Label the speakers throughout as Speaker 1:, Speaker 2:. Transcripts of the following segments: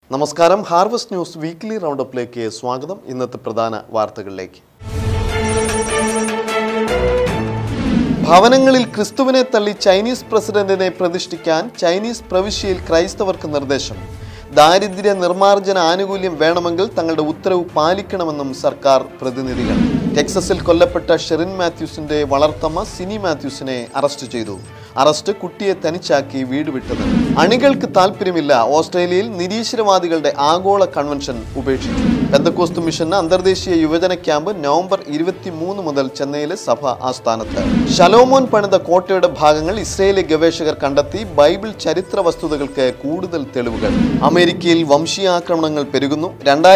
Speaker 1: നമസ്കാരം. Harvest news weekly റൗണ്ടപ്പിലേക്ക് സ്വാഗതം. ഇന്നത്തെ പ്രധാന വാർത്തകളിലേക്ക്. ഭവനങ്ങളിൽ ക്രിസ്തുവിനെ തള്ളി ചൈനീസ് പ്രസിഡന്റിനെ പ്രതിഷ്ഠിക്കാൻ ചൈനീസ് പ്രവിശ്യയിൽ ക്രൈസ്തവർക്ക് നിർദ്ദേശം. ദാരിദ്ര്യ നിർമ്മാർജ്ജന ആനുകൂല്യം വേണമെങ്കിൽ തങ്ങളുടെ ഉത്തരവ് പാലിക്കണമെന്നും സർക്കാർ പ്രതിനിധികൾ. ടെക്സസിൽ കൊല്ലപ്പെട്ട ഷെറിൻ മാത്യൂസിന്റെ വളർത്തമ്മ സിനി മാത്യൂസിനെ അറസ്റ്റ് ചെയ്തു. അറസ്റ്റ് കുട്ടിയെ തനിച്ചാക്കി വീട് വിട്ടത്. അണികൾക്ക് താല്പര്യമില്ല. ഓസ്ട്രേലിയയിൽ നിരീശ്വരവാദികളുടെ ആഗോള കൺവെൻഷൻ ഉപേക്ഷിച്ചു. പെന്തക്കോസ്ത് മിഷന് അന്തർദേശീയ യുവജന ക്യാമ്പ് നവംബർ 23 മുതൽ ചെന്നൈയിലെ സഭ ആസ്ഥാനത്ത്. ശലോമോൻ പണിത കോട്ടയുടെ ഭാഗങ്ങൾ ഇസ്രയേലി ഗവേഷകർ കണ്ടെത്തി. ബൈബിൾ ചരിത്ര വസ്തുതകൾക്ക് കൂടുതൽ തെളിവുകൾ. അമേരിക്കയിൽ വംശീയാക്രമണങ്ങൾ പെരുകുന്നു.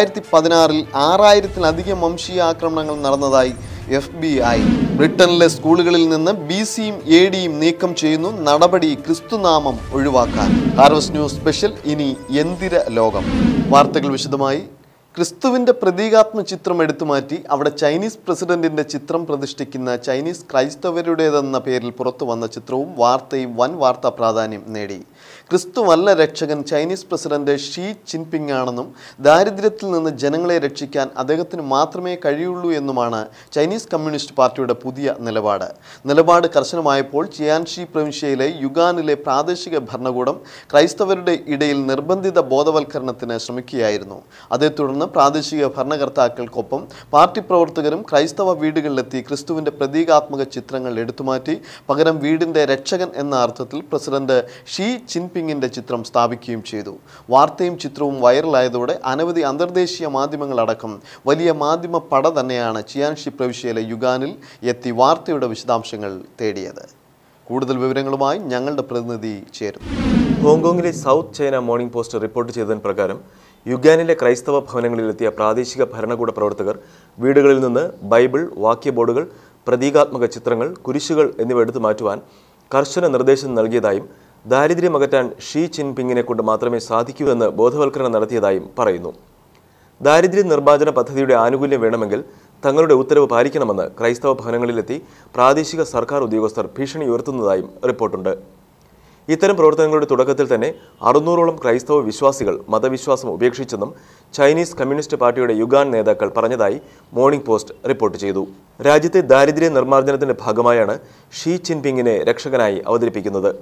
Speaker 1: 2016 6000-ലധികം വംശീയാക്രമണങ്ങൾ നടന്നതായി FBI. ബ്രിട്ടനിലെ സ്കൂളുകളിൽ നിന്ന് BCയും ADയും നീക്കം ചെയ്യുന്നു. നടപടി ക്രിസ്തുനാമം ഒഴിവാക്കാൻ. Harvest news special. ഇനി യന്തിര ലോകം. വാർത്തകൾ വിശദമായി. ക്രിസ്തുവിന്റെ പ്രതീകാത്മക ചിത്രം എടുത്തുമാറ്റി അവിടെ ചൈനീസ് പ്രസിഡന്റിന്റെ ചിത്രം പ്രതിഷ്ഠിക്കുന്ന ചൈനീസ് ക്രൈസ്തവരുടേതെന്ന പേരിൽ പുറത്തു വന്ന ചിത്രവും വാർത്തയും വൻ വാർത്താ പ്രാധാന്യം നേടി. ക്രിസ്തുവല്ല രക്ഷകൻ, ചൈനീസ് പ്രസിഡന്റ് ഷീ ജിൻപിങ് ആണെന്നും ദാരിദ്ര്യത്തിൽ നിന്ന് ജനങ്ങളെ രക്ഷിക്കാൻ അദ്ദേഹത്തിന് മാത്രമേ കഴിയുള്ളൂ എന്നുമാണ് ചൈനീസ് കമ്മ്യൂണിസ്റ്റ് പാർട്ടിയുടെ പുതിയ നിലപാട് കർശനമായപ്പോൾ ചിയാൻഷി പ്രവിശ്യയിലെ യുഗാനിലെ പ്രാദേശിക ഭരണകൂടം ക്രൈസ്തവരുടെ ഇടയിൽ നിർബന്ധിത ബോധവൽക്കരണത്തിന് ശ്രമിക്കുകയായിരുന്നു. അതേ തുടർന്ന് പ്രാദേശിക ഭരണകർത്താക്കൾക്കൊപ്പം പാർട്ടി പ്രവർത്തകരും ക്രൈസ്തവ വീടുകളിലെത്തി ക്രിസ്തുവിന്റെ പ്രതീകാത്മക ചിത്രങ്ങൾ എടുത്തുമാറ്റി പകരം വീടിന്റെ രക്ഷകൻ എന്ന അർത്ഥത്തിൽ പ്രസിഡന്റ് ഷീ ജിൻപിങ്ങിന്റെ ചിത്രം സ്ഥാപിക്കുകയും ചെയ്തു. വാർത്തയും ചിത്രവും വൈറലായതോടെ അനവധി അന്തർദേശീയ മാധ്യമങ്ങളടക്കം വലിയ മാധ്യമ പട തന്നെയാണ് ചിയാൻഷി പ്രവിശ്യയിലെ യുഗാനിൽ എത്തി വാർത്തയുടെ വിശദാംശങ്ങൾ തേടിയത്. കൂടുതൽ വിവരങ്ങളുമായി ഞങ്ങളുടെ പ്രതിനിധി ചേരുന്നു.
Speaker 2: ഹോങ്കോങ്ങിലെ South China Morning Post report ചെയ്തതിന് പ്രകാരം യുഗാനിലെ ക്രൈസ്തവ ഭവനങ്ങളിലെത്തിയ പ്രാദേശിക ഭരണകൂട പ്രവർത്തകർ വീടുകളിൽ നിന്ന് ബൈബിൾ, വാക്യ ബോർഡുകൾ, പ്രതീകാത്മക ചിത്രങ്ങൾ, കുരിശുകൾ എന്നിവ എടുത്തു മാറ്റുവാൻ കർശന നിർദ്ദേശം നൽകിയതായും ദാരിദ്ര്യമകറ്റാൻ ഷീ ജിൻപിങ്ങിനെ കൊണ്ട് മാത്രമേ സാധിക്കൂ എന്ന് ബോധവൽക്കരണം നടത്തിയതായും പറയുന്നു. ദാരിദ്ര്യ നിർമ്മാർജ്ജന പദ്ധതിയുടെ ആനുകൂല്യം വേണമെങ്കിൽ തങ്ങളുടെ ഉത്തരവ് പാലിക്കണമെന്ന് ക്രൈസ്തവ ഭവനങ്ങളിലെത്തി പ്രാദേശിക സർക്കാർ ഉദ്യോഗസ്ഥർ ഭീഷണി ഉയർത്തുന്നതായും റിപ്പോർട്ടുണ്ട്. ഇത്തരം പ്രവർത്തനങ്ങളുടെ തുടക്കത്തിൽ തന്നെ 600ഓളം ക്രൈസ്തവ വിശ്വാസികൾ മതവിശ്വാസം ഉപേക്ഷിച്ചെന്നും ചൈനീസ് കമ്മ്യൂണിസ്റ്റ് പാർട്ടിയുടെ യുഗാൻ നേതാക്കൾ പറഞ്ഞതായി മോർണിംഗ് പോസ്റ്റ് റിപ്പോർട്ട് ചെയ്തു. രാജ്യത്തെ ദാരിദ്ര്യ നിർമ്മാർജ്ജനത്തിന്റെ ഭാഗമായാണ് ഷീ ജിൻപിങ്ങിനെ രക്ഷകനായി അവതരിപ്പിക്കുന്നത്.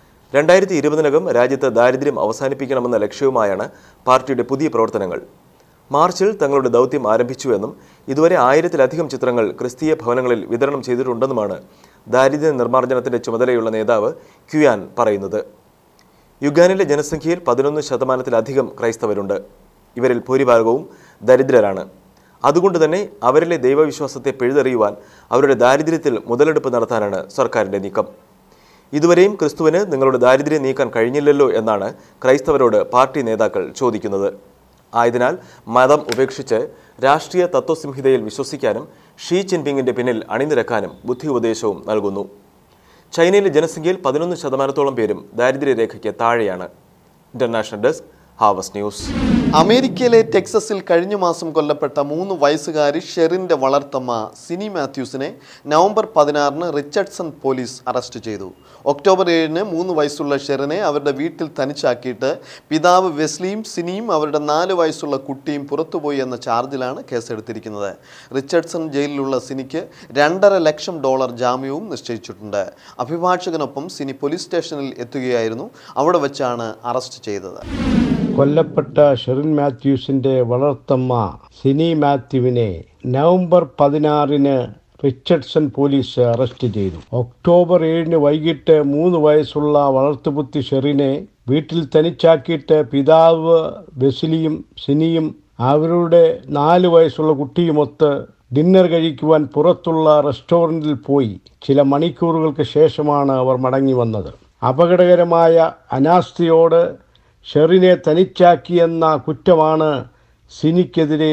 Speaker 2: 2020-നകം രാജ്യത്ത് ദാരിദ്ര്യം അവസാനിപ്പിക്കണമെന്ന ലക്ഷ്യവുമായാണ് പാർട്ടിയുടെ പുതിയ പ്രവർത്തനങ്ങൾ. മാർച്ചിൽ തങ്ങളുടെ ദൗത്യം ആരംഭിച്ചുവെന്നും ഇതുവരെ 1000-ലധികം ചിത്രങ്ങൾ ക്രിസ്തീയ ഭവനങ്ങളിൽ വിതരണം ചെയ്തിട്ടുണ്ടെന്നുമാണ് ദാരിദ്ര്യ നിർമ്മാർജ്ജനത്തിന്റെ ചുമതലയുള്ള നേതാവ് ക്യുയാൻ പറയുന്നത്. യുഗാനിലെ ജനസംഖ്യയിൽ 11%-ലധികം ക്രൈസ്തവരുണ്ട്. ഇവരിൽ ഭൂരിഭാഗവും ദരിദ്രരാണ്. അതുകൊണ്ട് തന്നെ അവരിലെ ദൈവവിശ്വാസത്തെ പിഴുതെറിയുവാൻ അവരുടെ ദാരിദ്ര്യത്തിൽ മുതലെടുപ്പ് നടത്താനാണ് സർക്കാരിന്റെ നീക്കം. ഇതുവരെയും ക്രിസ്തുവിന് നിങ്ങളുടെ ദാരിദ്ര്യം നീക്കാൻ കഴിഞ്ഞില്ലല്ലോ എന്നാണ് ക്രൈസ്തവരോട് പാർട്ടി നേതാക്കൾ ചോദിക്കുന്നത്. ആയതിനാൽ മതം ഉപേക്ഷിച്ച് രാഷ്ട്രീയ തത്വസംഹിതയിൽ വിശ്വസിക്കാനും ഷീ ജിൻപിങ്ങിന്റെ പിന്നിൽ അണിനിരക്കാനും ബുദ്ധി ഉപദേശവും നൽകുന്നു. ചൈനയിലെ ജനസംഖ്യയിൽ 11%-ഓളം പേരും ദാരിദ്ര്യരേഖയ്ക്ക് താഴെയാണ്. International desk, harvest news.
Speaker 1: അമേരിക്കയിലെ ടെക്സസിൽ കഴിഞ്ഞ മാസം കൊല്ലപ്പെട്ട 3 വയസ്സുകാരി ഷെറിന്റെ വളർത്തമ്മ സിനി മാത്യൂസിനെ നവംബർ 16-ന് റിച്ചർഡ്സൺ പോലീസ് അറസ്റ്റ് ചെയ്തു. ഒക്ടോബർ 7-ന് 3 വയസ്സുള്ള ഷെറിനെ അവരുടെ വീട്ടിൽ തനിച്ചാക്കിയിട്ട് പിതാവ് വെസ്ലിയും സിനിയും അവരുടെ 4 വയസ്സുള്ള കുട്ടിയും പുറത്തുപോയി എന്ന ചാർജിലാണ് കേസെടുത്തിരിക്കുന്നത്. റിച്ചർഡ്സൺ ജയിലിലുള്ള സിനിക്ക് $2.5 ലക്ഷം ജാമ്യവും നിശ്ചയിച്ചിട്ടുണ്ട്. അഭിഭാഷകനൊപ്പം സിനി പോലീസ് സ്റ്റേഷനിൽ എത്തുകയായിരുന്നു. അവിടെ വെച്ചാണ് അറസ്റ്റ് ചെയ്തത്.
Speaker 3: കൊല്ലപ്പെട്ട ഷെറിൻ മാത്യൂസിന്റെ വളർത്തമ്മ സിനി മാത്യുവിനെ നവംബർ 16-ന് റിച്ചർഡ്സൺ പോലീസ് അറസ്റ്റ് ചെയ്തു. ഒക്ടോബർ 7-ന് വൈകിട്ട് 3 വയസ്സുള്ള വളർത്തുപുത്രി ഷെറിനെ വീട്ടിൽ തനിച്ചാക്കിയിട്ട് പിതാവ് വെസ്ലിയും സിനിയും അവരുടെ 4 വയസ്സുള്ള കുട്ടിയുമൊത്ത് ഡിന്നർ കഴിക്കുവാൻ പുറത്തുള്ള റെസ്റ്റോറൻറ്റിൽ പോയി. ചില മണിക്കൂറുകൾക്ക് ശേഷമാണ് അവർ മടങ്ങി വന്നത്. അപകടകരമായ അനാസ്ഥയോട് ഷെറിനെ തനിച്ചാക്കിയെന്ന കുറ്റമാണ് സിനിക്കെതിരെ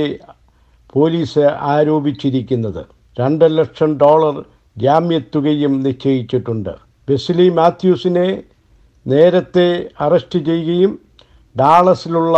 Speaker 3: പോലീസ് ആരോപിച്ചിരിക്കുന്നത്. $2 ലക്ഷം ജാമ്യത്തുകയും നിശ്ചയിച്ചിട്ടുണ്ട്. വെസ്ലി മാത്യൂസിനെ നേരത്തെ അറസ്റ്റ് ചെയ്യുകയും ഡാളസിലുള്ള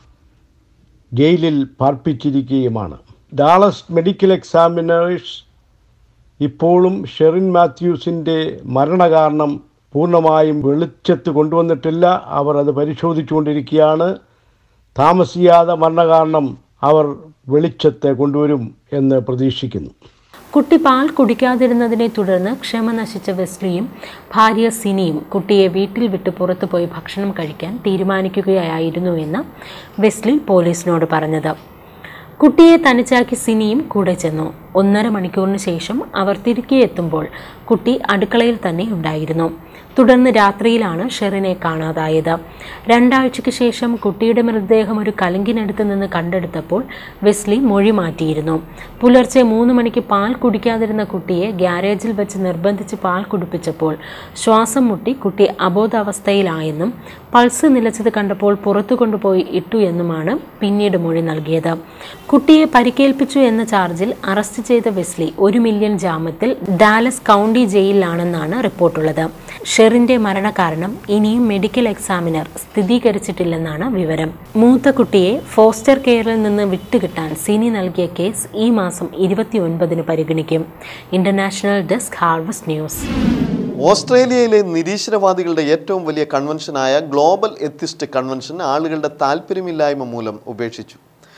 Speaker 3: ജയിലിൽ പാർപ്പിച്ചിരിക്കുകയുമാണ്. ഡാളസ് മെഡിക്കൽ എക്സാമിനേഴ്സ് ഇപ്പോഴും ഷെറിൻ മാത്യൂസിൻ്റെ മരണകാരണം പൂർണ്ണമായും വെളിച്ചത്ത് കൊണ്ടുവന്നിട്ടില്ല. അവർ അത് പരിശോധിച്ചുകൊണ്ടിരിക്കുകയാണ്. താമസിയാതെ മരണകാരണം അവർ വെളിച്ചത്തെ കൊണ്ടുവരും എന്ന് പ്രതീക്ഷിക്കുന്നു.
Speaker 4: കുട്ടി പാൽ കുടിക്കാതിരുന്നതിനെ തുടർന്ന് ക്ഷമ നശിച്ച വെസ്ലിയും ഭാര്യ സിനിയും കുട്ടിയെ വീട്ടിൽ വിട്ട് പുറത്തുപോയി ഭക്ഷണം കഴിക്കാൻ തീരുമാനിക്കുകയായിരുന്നുവെന്ന് വെസ്ലി പോലീസിനോട് പറഞ്ഞത്. കുട്ടിയെ തനിച്ചാക്കി സിനിയും കൂടെ ചെന്നു. 1.5 മണിക്കൂറിന് ശേഷം അവർ തിരികെ എത്തുമ്പോൾ കുട്ടി അടുക്കളയിൽ തന്നെ ഉണ്ടായിരുന്നു. തുടർന്ന് രാത്രിയിലാണ് ഷെറിനെ കാണാതായത്. 2 ആഴ്ചയ്ക്ക് ശേഷം കുട്ടിയുടെ മൃതദേഹം ഒരു കലങ്കിനടുത്ത് നിന്ന് കണ്ടെടുത്തപ്പോൾ വെസ്ലി മൊഴി മാറ്റിയിരുന്നു. പുലർച്ചെ 3 മണിക്ക് പാൽ കുടിക്കാതിരുന്ന കുട്ടിയെ ഗ്യാരേജിൽ വെച്ച് നിർബന്ധിച്ച് പാൽ കുടിപ്പിച്ചപ്പോൾ ശ്വാസം മുട്ടി കുട്ടി അബോധാവസ്ഥയിലായെന്നും പൾസ് നിലച്ചത് കണ്ടപ്പോൾ പുറത്തു കൊണ്ടുപോയി ഇട്ടു എന്നുമാണ് പിന്നീട് മൊഴി നൽകിയത്. കുട്ടിയെ പരിക്കേൽപ്പിച്ചു എന്ന ചാർജിൽ അറസ്റ്റ് ചെയ്ത വെസ്ലി 1 മില്യൺ ജാമ്യത്തിൽ ഡാലസ് കൗണ്ടി ജയിലിലാണെന്നാണ് റിപ്പോർട്ടുള്ളത്. ഷെറിന്റെ മരണകാരണം ഇനിയും മെഡിക്കൽ എക്സാമിനർ സ്ഥിരീകരിച്ചിട്ടില്ലെന്നാണ് വിവരം. മൂത്ത കുട്ടിയെ ഫോസ്റ്റർ കെയറിൽ നിന്ന് വിട്ടുകിട്ടാൻ സിനി നൽകിയ കേസ് ഈ മാസം 29-ന് പരിഗണിക്കും. International desk harvest news.
Speaker 1: ഓസ്ട്രേലിയയിലെ നിരീശ്വരവാദികളുടെ ഏറ്റവും വലിയ കൺവെൻഷനായ ഗ്ലോബൽ എത്തിസ്റ്റ് കൺവെൻഷൻ ആളുകളുടെ താല്പര്യമില്ലായ്മ മൂലം ഉപേക്ഷിച്ചു.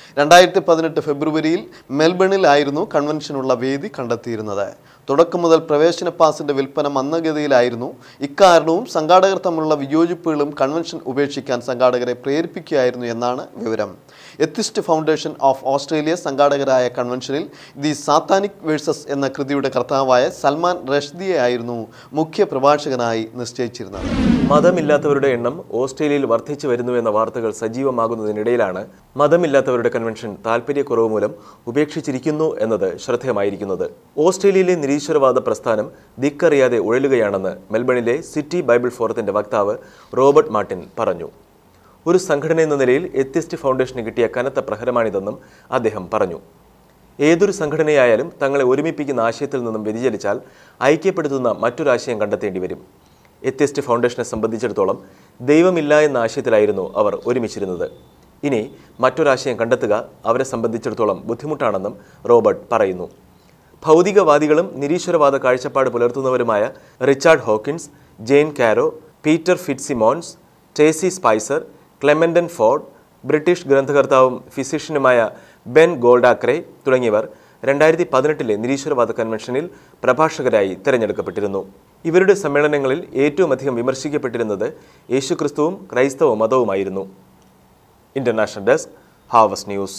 Speaker 1: 2018 ഫെബ്രുവരിയിൽ മെൽബണിലായിരുന്നു കൺവെൻഷനുള്ള വേദി കണ്ടെത്തിയിരുന്നത്. തുടക്കം മുതൽ പ്രവേശന പാസിന്റെ വിൽപ്പന മന്ദഗതിയിലായിരുന്നു. ഇക്കാരണവും സംഘാടകർ തമ്മിലുള്ള വിയോജിപ്പുകളും കൺവെൻഷൻ ഉപേക്ഷിക്കാൻ സംഘാടകരെ പ്രേരിപ്പിക്കുകയായിരുന്നു എന്നാണ് വിവരം. എത്തിസ്റ്റ് ഫൗണ്ടേഷൻ ഓഫ് ഓസ്ട്രേലിയ സംഘാടകരായ കൺവെൻഷനിൽ ദി സാത്താനിക് വേഴ്സസ് എന്ന കൃതിയുടെ കർത്താവായ സൽമാൻ റഷ്ദിയെ ആയിരുന്നു മുഖ്യ പ്രഭാഷകനായി നിശ്ചയിച്ചിരുന്നത്.
Speaker 2: മതമില്ലാത്തവരുടെ എണ്ണം ഓസ്ട്രേലിയയിൽ വർദ്ധിച്ചു വരുന്നുവെന്ന വാർത്തകൾ സജീവമാകുന്നതിനിടയിലാണ് മതമില്ലാത്തവരുടെ കൺവെൻഷൻ താൽപര്യക്കുറവ് മൂലം ഉപേക്ഷിച്ചിരിക്കുന്നു എന്നത് ശ്രദ്ധേയമായിരിക്കുന്നത്. ഓസ്ട്രേലിയയിലെ നിരീശ്വരവാദ പ്രസ്ഥാനം ദിക്കറിയാതെ ഉഴലുകയാണെന്ന് മെൽബണിലെ സിറ്റി ബൈബിൾ ഫോറത്തിന്റെ വക്താവ് റോബർട്ട് മാർട്ടിൻ പറഞ്ഞു. ഒരു സംഘടന എന്ന നിലയിൽ എത്തിസ്റ്റ് ഫൗണ്ടേഷന് കിട്ടിയ കനത്ത പ്രഹരമാണിതെന്നും അദ്ദേഹം പറഞ്ഞു. ഏതൊരു സംഘടനയായാലും തങ്ങളെ ഒരുമിപ്പിക്കുന്ന ആശയത്തിൽ നിന്നും വ്യതിചലിച്ചാൽ ഐക്യപ്പെടുത്തുന്ന മറ്റൊരാശയം കണ്ടെത്തേണ്ടി വരും. എത്തിസ്റ്റ് ഫൗണ്ടേഷനെ സംബന്ധിച്ചിടത്തോളം ദൈവമില്ല എന്ന ആശയത്തിലായിരുന്നു അവർ ഒരുമിച്ചിരുന്നത്. ഇനി മറ്റൊരാശയം കണ്ടെത്തുക അവരെ സംബന്ധിച്ചിടത്തോളം ബുദ്ധിമുട്ടാണെന്നും റോബർട്ട് പറയുന്നു. ഭൗതികവാദികളും നിരീശ്വരവാദ കാഴ്ചപ്പാട് പുലർത്തുന്നവരുമായ Richard Hawkins, Jane Caro, Peter Fitzsimons, Tacey Spicer, Clementine Ford, British ഗ്രന്ഥകർത്താവും ഫിസിഷ്യനുമായ ബെൻ ഗോൾഡാക്രെ തുടങ്ങിയവർ 2018-ലെ നിരീശ്വരവാദ കൺവെൻഷനിൽ പ്രഭാഷകരായി തിരഞ്ഞെടുക്കപ്പെട്ടിരുന്നു. ഇവരുടെ സമ്മേളനങ്ങളിൽ ഏറ്റവും അധികം വിമർശിക്കപ്പെട്ടിരുന്നത് യേശുക്രിസ്തുവും ക്രൈസ്തവ മതവുമായിരുന്നു. International desk harvest news.